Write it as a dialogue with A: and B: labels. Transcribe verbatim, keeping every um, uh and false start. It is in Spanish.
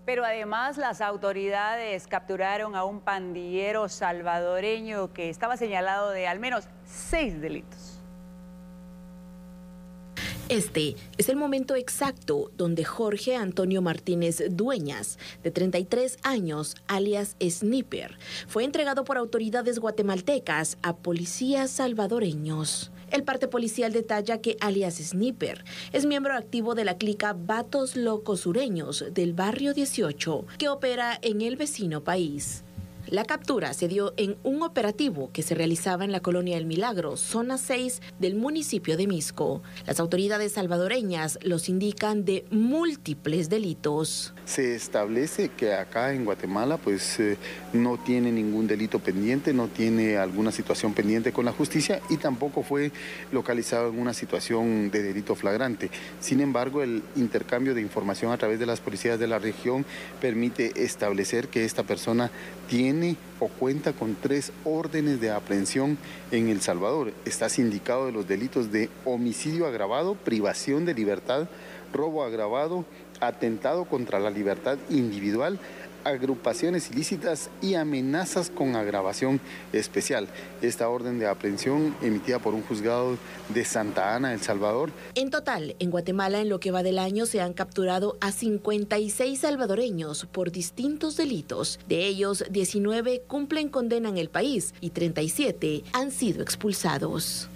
A: Pero además las autoridades capturaron a un pandillero salvadoreño que estaba señalado de al menos seis delitos.
B: Este es el momento exacto donde Jorge Antonio Martínez Dueñas, de treinta y tres años, alias Sniper, fue entregado por autoridades guatemaltecas a policías salvadoreños. El parte policial detalla que alias Sniper es miembro activo de la clica Vatos Locos Sureños del barrio dieciocho, que opera en el vecino país. La captura se dio en un operativo que se realizaba en la colonia El Milagro, zona seis del municipio de Misco. Las autoridades salvadoreñas los indican de múltiples delitos.
C: Se establece que acá en Guatemala pues eh, no tiene ningún delito pendiente, no tiene alguna situación pendiente con la justicia y tampoco fue localizado en una situación de delito flagrante. Sin embargo, el intercambio de información a través de las policías de la región permite establecer que esta persona tiene o cuenta con tres órdenes de aprehensión en El Salvador. Está sindicado de los delitos de homicidio agravado, privación de libertad, robo agravado, atentado contra la libertad individual, agrupaciones ilícitas y amenazas con agravación especial. Esta orden de aprehensión emitida por un juzgado de Santa Ana, El Salvador.
B: En total, en Guatemala, en lo que va del año, se han capturado a cincuenta y seis salvadoreños por distintos delitos. De ellos, diecinueve cumplen condena en el país y treinta y siete han sido expulsados.